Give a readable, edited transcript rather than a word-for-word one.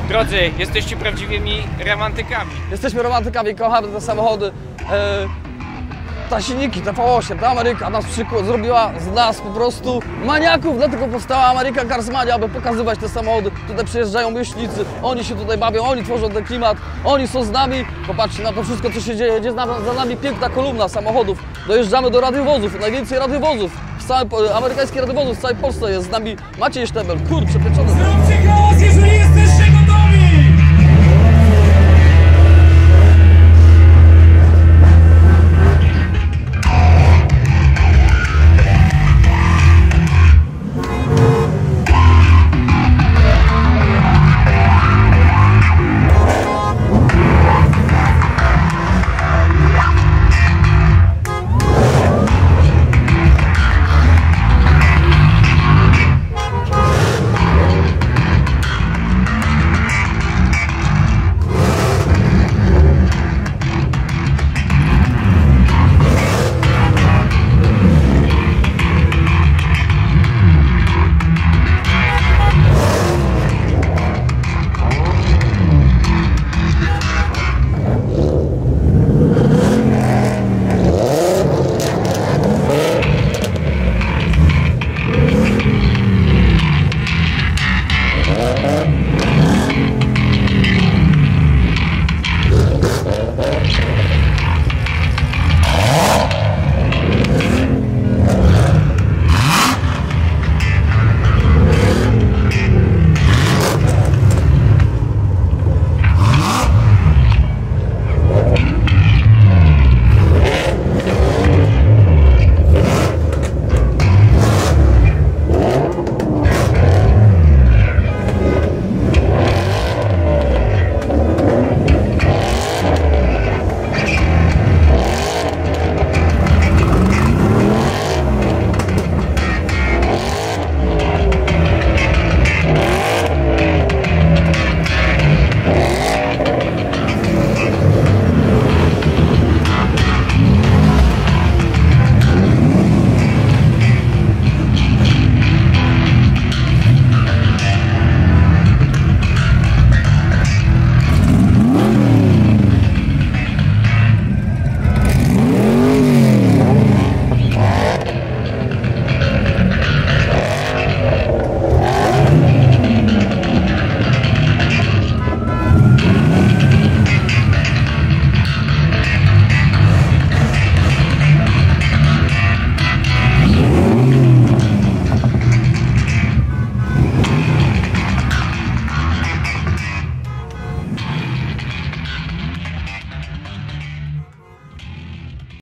Drodzy, jesteście prawdziwymi romantykami. Jesteśmy romantykami, kochamy te samochody. Ta silniki, ta V8, ta Ameryka nas przykład zrobiła z nas po prostu maniaków, dlatego powstała American Cars Mania, aby pokazywać te samochody. Tutaj przyjeżdżają myślicy, oni się tutaj bawią, oni tworzą ten klimat, oni są z nami. Popatrzcie na to wszystko, co się dzieje, jedzie za nami piękna kolumna samochodów. Dojeżdżamy do radiowozów, najwięcej radiowozów, amerykańskich radiowozów w całej Polsce jest z nami Maciej Sztebel, kurczę, pieczony.